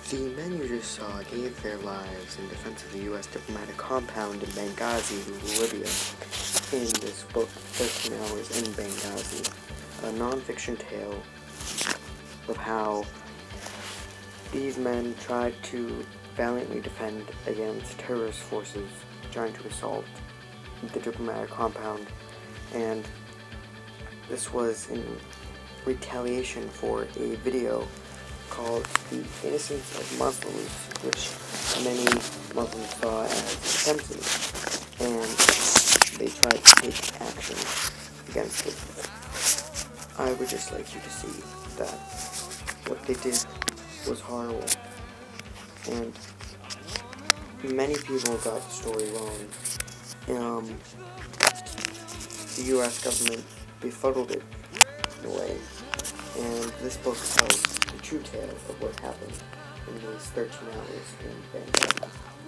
The men you just saw gave their lives in defense of the U.S. diplomatic compound in Benghazi, Libya, in this book, 13 Hours in Benghazi, a non-fiction tale of how these men tried to valiantly defend against terrorist forces trying to assault the diplomatic compound, and this was in retaliation for a video called The Innocence of Muslims, which many Muslims saw as offensive, and they tried to take action against it. I would just like you to see that what they did was horrible, and many people got the story wrong. The U.S. government befuddled it in a way, and this book tells the true tale of what happened in these 13 hours in Benghazi.